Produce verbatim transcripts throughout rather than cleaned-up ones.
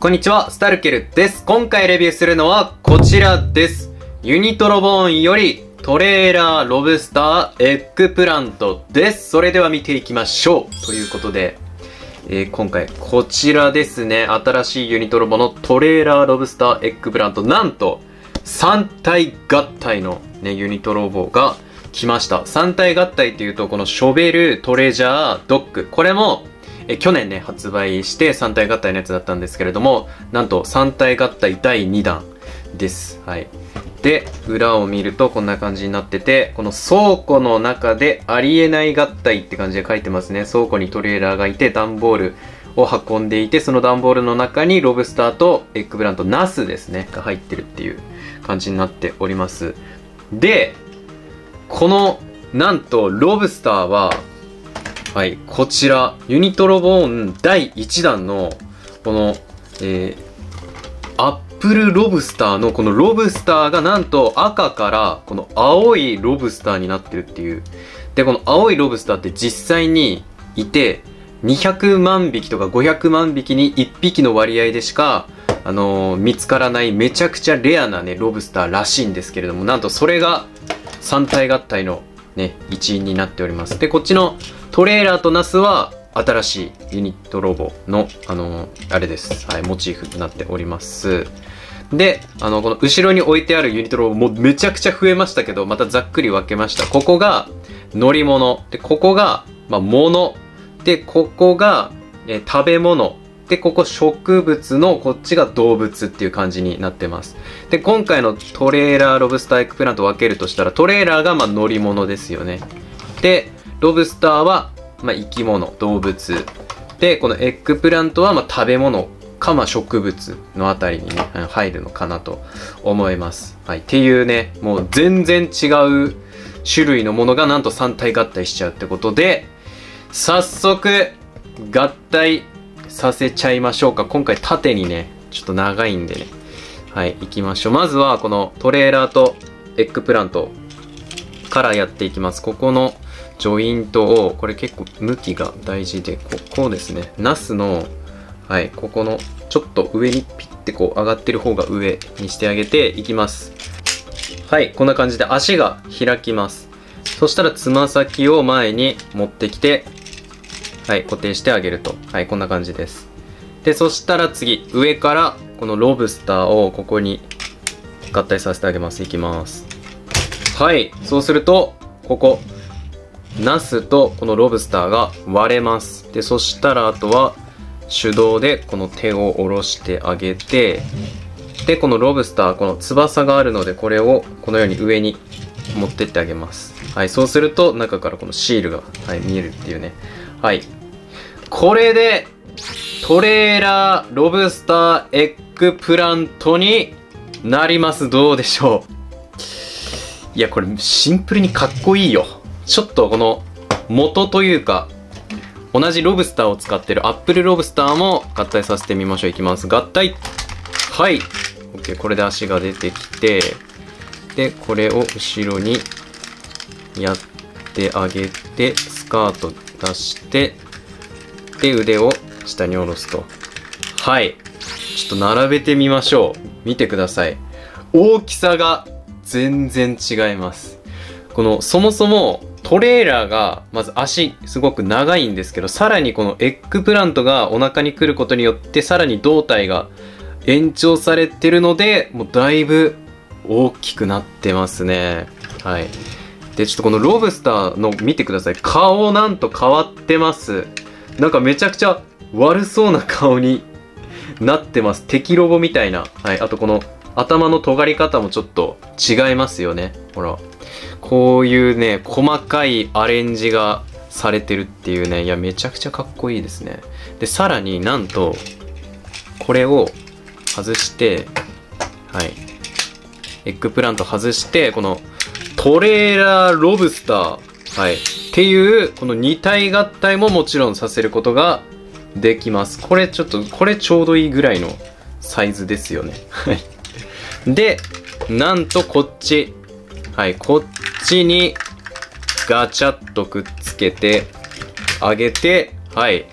こんにちは、スタルケルです。今回レビューするのはこちらです。ユニトロボーンよりトレーラーロブスターエッグプラントです。それでは見ていきましょう。ということで、えー、今回こちらですね。新しいユニトロボのトレーラーロブスターエッグプラント。なんとさん体合体のね、ユニトロボが来ました。さん体合体っていうと、このショベル、トレジャー、ドッグ。これもえ去年ね、発売してさん体合体のやつだったんですけれども、なんとさん体合体だいにだんです。はい。で、裏を見るとこんな感じになってて、この倉庫の中でありえない合体って感じで書いてますね。倉庫にトレーラーがいて、段ボールを運んでいて、その段ボールの中にロブスターとエッグプラント、ナスですね、が入ってるっていう感じになっております。で、この、なんと、ロブスターは、はい、こちら、ユニトロボーンだいいちだんの、この、えー、アップルロブスターのこのロブスターがなんと赤からこの青いロブスターになってるっていう。で、この青いロブスターって実際にいて、にひゃくまんびきとかごひゃくまんびきにいっぴきの割合でしか、あのー、見つからないめちゃくちゃレアなね、ロブスターらしいんですけれども、なんとそれがさん体合体のね、一員になっております。で、こっちのトレーラーとナスは新しいユニットロボの、あのー、あれです。はい、モチーフになっております。で、あの、この後ろに置いてあるユニットロボもめちゃくちゃ増えましたけど、またざっくり分けました。ここが乗り物。で、ここが、まあ、物。で、ここが、えー、食べ物。で、ここ植物の、こっちが動物っていう感じになってます。で、今回のトレーラーロブスターエッグプラントを分けるとしたら、トレーラーがまあ乗り物ですよね。で、ロブスターはまあ生き物、動物。で、このエッグプラントはまあ食べ物かまあ植物のあたりにね、入るのかなと思います。はい。っていうね、もう全然違う種類のものがなんとさん体合体しちゃうってことで、早速、合体させちゃいましょうか。今回縦にね、ちょっと長いんでね。はい、行きましょう。まずはこのトレーラーとエッグプラントからやっていきます。ここのジョイントを、これ結構向きが大事で、ここうですね。ナスの、はい、ここのちょっと上にピッてこう上がってる方が上にしてあげていきます。はい、こんな感じで足が開きます。そしたらつま先を前に持ってきて、はい、固定してあげると。はい、こんな感じです。で、そしたら次、上からこのロブスターをここに合体させてあげます。いきます。はい、そうすると、ここ、ナスとこのロブスターが割れます。で、そしたらあとは手動でこの手を下ろしてあげて、で、このロブスター、この翼があるので、これをこのように上に持ってってあげます。はい、そうすると中からこのシールが、はい、見えるっていうね。はい。これで、トレーラーロブスターエッグプラントになります。どうでしょう。いや、これシンプルにかっこいいよ。ちょっとこの元というか、同じロブスターを使ってるアップルロブスターも合体させてみましょう。いきます。合体。はい。OK。これで足が出てきて、で、これを後ろにやってあげて、スカート出して、で、腕を下に下ろすと。はい。ちょっと並べてみましょう。見てください。大きさが全然違います。この、そもそもトレーラーが、まず足すごく長いんですけど、さらにこのエッグプラントがお腹に来ることによって、さらに胴体が延長されてるので、もうだいぶ大きくなってますね。はい。で、ちょっとこのロブスターの見てください。顔なんと変わってます。なんかめちゃくちゃ悪そうな顔になってます。敵ロボみたいな。はい。あとこの頭の尖り方もちょっと違いますよね。ほら。こういうね、細かいアレンジがされてるっていうね。いや、めちゃくちゃかっこいいですね。で、さらになんと、これを外して、はい。エッグプラント外して、このトレーラーロブスター。はい。っていう、このに体合体ももちろんさせることができます。これちょっと、これちょうどいいぐらいのサイズですよね。はい。で、なんとこっち。はい、こっちにガチャッとくっつけてあげて、はい。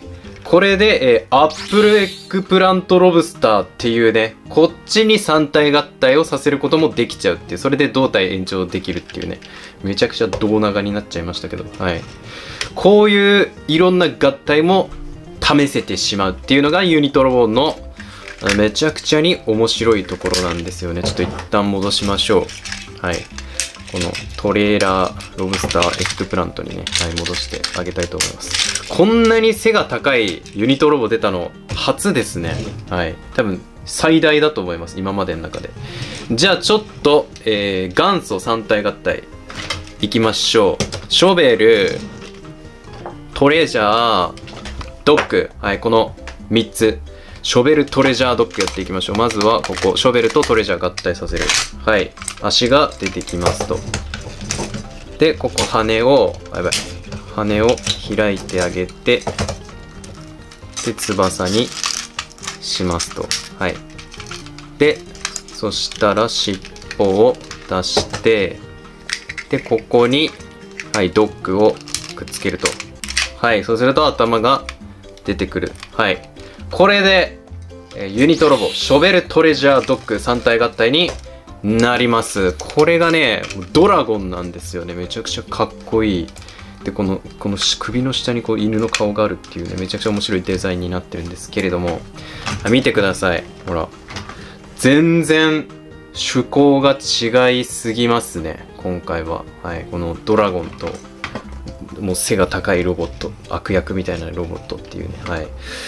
これで、えー、アップルエッグプラントロブスターっていうね、こっちにさん体合体をさせることもできちゃうっていう、それで胴体延長できるっていうね、めちゃくちゃ胴長になっちゃいましたけど、はい。こういういろんな合体も試せてしまうっていうのがユニトロボーンのめちゃくちゃに面白いところなんですよね。ちょっと一旦戻しましょう。はい。このトレーラーロブスターエッグプラントにね、はい、戻してあげたいと思います。こんなに背が高いユニトロボ出たの初ですね。はい。多分最大だと思います。今までの中で。じゃあちょっと、えー、元祖さん体合体いきましょう。ショベル、トレジャー、ドッグ。はい、このみっつ。ショベル、トレジャー、ドッグやっていきましょう。まずはここ、ショベルとトレジャー合体させる。はい。足が出てきますと。で、ここ羽を、あ、やばい。羽を開いてあげて、で、翼にしますと。はい。で、そしたら尻尾を出して、で、ここに、はい、ドッグをくっつけると。はい。そうすると頭が出てくる。はい。これで、えー、ユニトロボ、ショベルトレジャードッグさん体合体になります。これがね、ドラゴンなんですよね。めちゃくちゃかっこいい。で、この、この首の下にこう犬の顔があるっていうね、めちゃくちゃ面白いデザインになってるんですけれども、見てください。ほら。全然趣向が違いすぎますね。今回は。はい。このドラゴンと、もう背が高いロボット、悪役みたいなロボットっていうね。はい。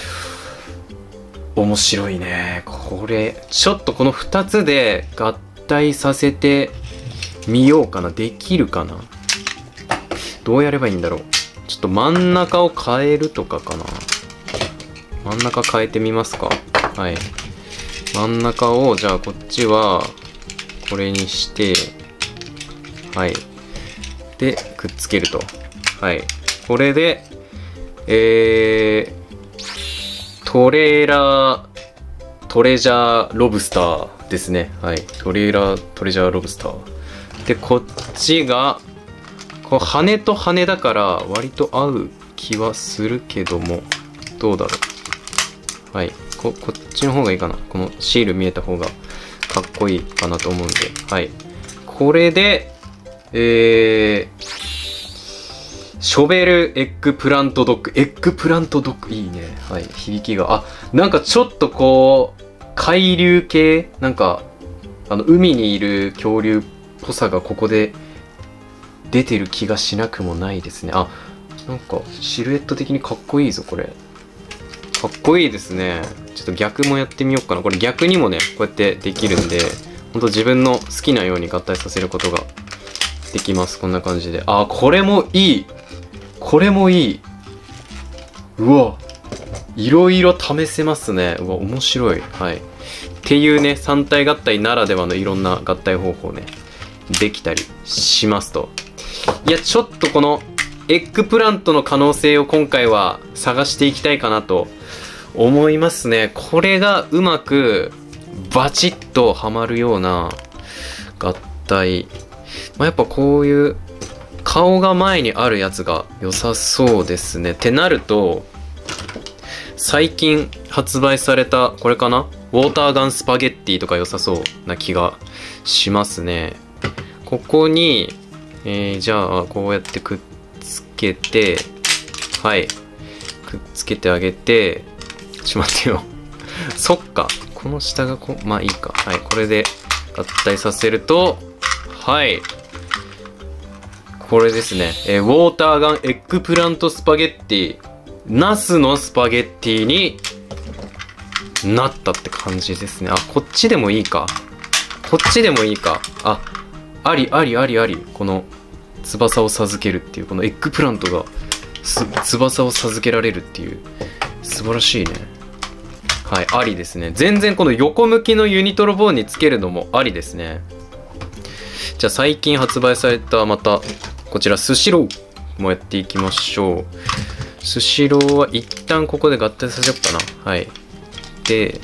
面白いね。これ、ちょっとこのふたつで合体させてみようかな。できるかな。どうやればいいんだろう。ちょっと真ん中を変えるとかかな。真ん中変えてみますか。はい。真ん中を、じゃあこっちは、これにして、はい。で、くっつけると。はい。これで、えー、トレーラー、トレジャーロブスターですね。はい。トレーラー、トレジャーロブスター。で、こっちが、こう羽と羽だから割と合う気はするけども、どうだろう。はい。こ、こっちの方がいいかな。このシール見えた方がかっこいいかなと思うんで。はい。これで、えー、ショベルエッグプラントドッグ。エッグプラントドッグ。いいね。はい。響きが。あ、なんかちょっとこう、海流系なんか、あの、海にいる恐竜っぽさがここで出てる気がしなくもないですね。あ、なんかシルエット的にかっこいいぞ、これ。かっこいいですね。ちょっと逆もやってみようかな。これ逆にもね、こうやってできるんで、ほんと自分の好きなように合体させることができます。こんな感じで。あ、これもいい。これもいい。うわ。いろいろ試せますね。うわ、面白い。はい。っていうね、さん体合体ならではのいろんな合体方法ね、できたりしますと。いや、ちょっとこのエッグプラントの可能性を今回は探していきたいかなと思いますね。これがうまくバチッとはまるような合体。まあ、やっぱこういう顔が前にあるやつが良さそうですね。ってなると、最近発売されたこれかな？ウォーターガンスパゲッティとか良さそうな気がしますね。ここに、えー、じゃあこうやってくっつけて、はい。くっつけてあげて、ちょっと待ってよ。そっか。この下がこう、まあいいか。はい。これで合体させると、はい。これですね。えー、ウォーターガンエッグプラントスパゲッティ。ナスのスパゲッティになったって感じですね。あ、こっちでもいいか。こっちでもいいか。あ、ありありありあり。この翼を授けるっていう、このエッグプラントが翼を授けられるっていう。素晴らしいね。はい、ありですね。全然この横向きのユニトロボーンにつけるのもありですね。じゃあ最近発売されたまた、こちらスシローもやっていきましょう。スシローは一旦ここで合体させようかな。はい。で、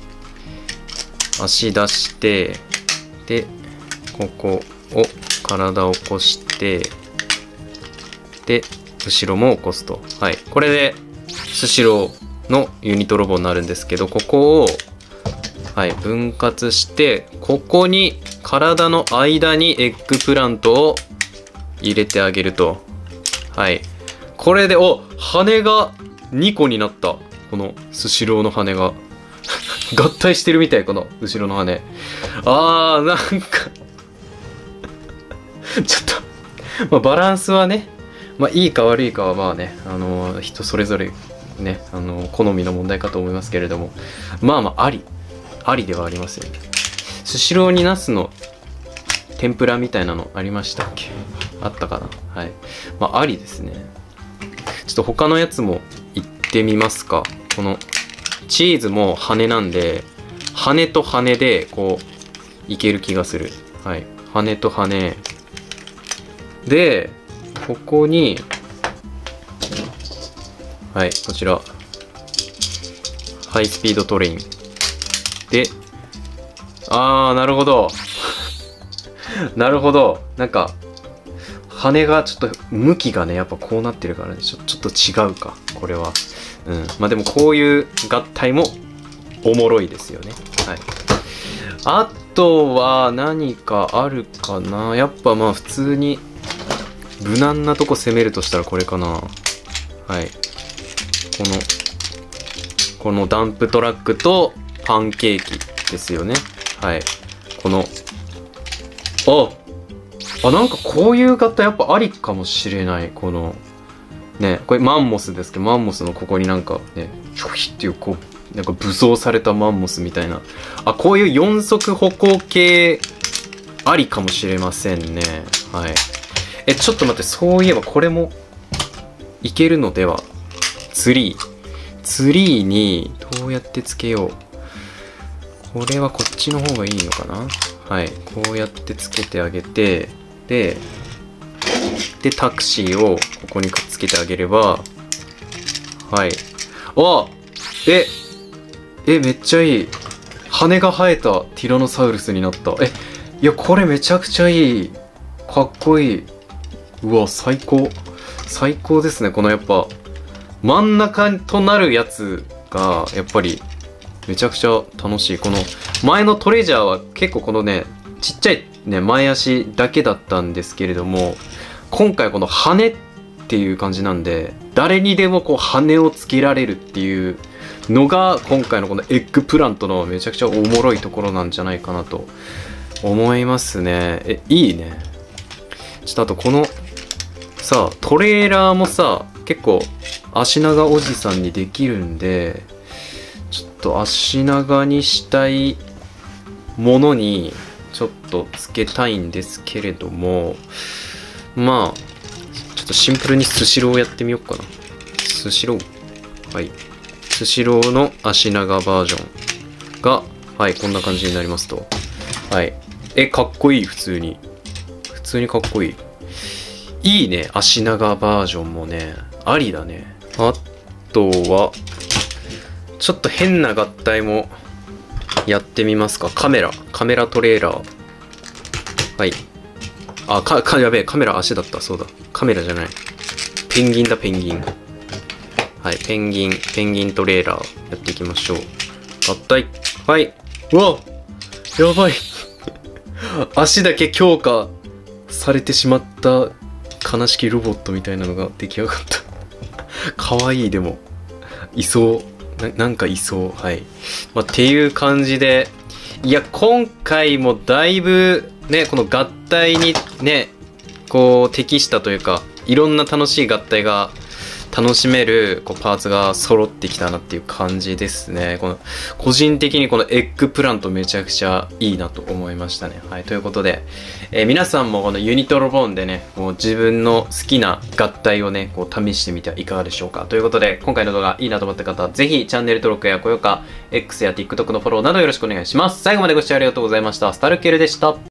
足出して、で、ここを体を起こして、で、後ろも起こすと。はい。これで、スシローのユニットロボになるんですけど、ここを、はい、分割して、ここに、体の間にエッグプラントを入れてあげると。はい。これで、お、羽がにこになった。このスシローの羽が。合体してるみたい、この後ろの羽。あー、なんかちょっとまあ、バランスはね、まあ、いいか悪いかはまあね、あのー、人それぞれね、あのー、好みの問題かと思いますけれども、まあまあ、あり。ありではありますよね。スシローにナスの天ぷらみたいなのありましたっけ？あったかな？はい。まあ、ありですね。ちょっと他のやつもいってみますか。この、チーズも羽なんで、羽と羽で、こう、いける気がする。はい。羽と羽。で、ここに、はい、こちら。ハイスピードトレイン。で、あー、なるほど。なるほど。なんか、羽がちょっと、向きがね、やっぱこうなってるからね、ちょちょっと違うか、これは。うん。まあでもこういう合体もおもろいですよね。はい。あとは何かあるかな。やっぱまあ普通に、無難なとこ攻めるとしたらこれかな。はい。この、このダンプトラックとパンケーキですよね。はい。この、ああ、なんかこういう型やっぱありかもしれない。この、ね、これマンモスですけど、マンモスのここになんかね、ひょひっていうこう、なんか武装されたマンモスみたいな。あ、こういう四足歩行系ありかもしれませんね。はい。え、ちょっと待って、そういえばこれもいけるのでは。ツリー。ツリーにどうやってつけよう。これはこっちの方がいいのかな？はい。こうやってつけてあげて、で、で、タクシーをここにくっつけてあげれば、はい。あ！え、え、めっちゃいい。羽が生えたティラノサウルスになった。え、いや、これめちゃくちゃいい。かっこいい。うわ、最高。最高ですね。このやっぱ、真ん中となるやつが、やっぱり、めちゃくちゃ楽しい。この、前のトレジャーは結構このね、ちっちゃいね、前足だけだったんですけれども、今回この羽っていう感じなんで、誰にでもこう羽をつけられるっていうのが、今回のこのエッグプラントのめちゃくちゃおもろいところなんじゃないかなと思いますね。え、いいね。ちょっとあとこの、さ、トレーラーもさ、結構足長おじさんにできるんで、ちょっと足長にしたいものにちょっとつけたいんですけれども、まあ、ちょっとシンプルにスシローやってみようかな。スシロー。はい。スシローの足長バージョンが、はい、こんな感じになりますと。はい。え、かっこいい、普通に。普通にかっこいい。いいね、足長バージョンもね、ありだね。あとは、ちょっと変な合体もやってみますか。カメラ。カメラトレーラー。はい。あ、か、か、やべえ。カメラ足だった。そうだ。カメラじゃない。ペンギンだ、ペンギン。はい。ペンギン、ペンギントレーラーやっていきましょう。合体。はい。うわ！やばい。足だけ強化されてしまった悲しきロボットみたいなのが出来上がった。かわいい、でも。いそう。な、なんかいそう。はい。まあ、っていう感じで、いや、今回もだいぶ、ね、この合体にね、こう、適したというか、いろんな楽しい合体が楽しめるこうパーツが揃ってきたなっていう感じですね。この個人的にこのエッグプラントめちゃくちゃいいなと思いましたね。はい。ということで、えー、皆さんもこのユニトロボーンでね、こう自分の好きな合体をね、こう試してみてはいかがでしょうか。ということで、今回の動画いいなと思った方は、ぜひチャンネル登録や高評価、X や TikTok のフォローなどよろしくお願いします。最後までご視聴ありがとうございました。スタルケルでした。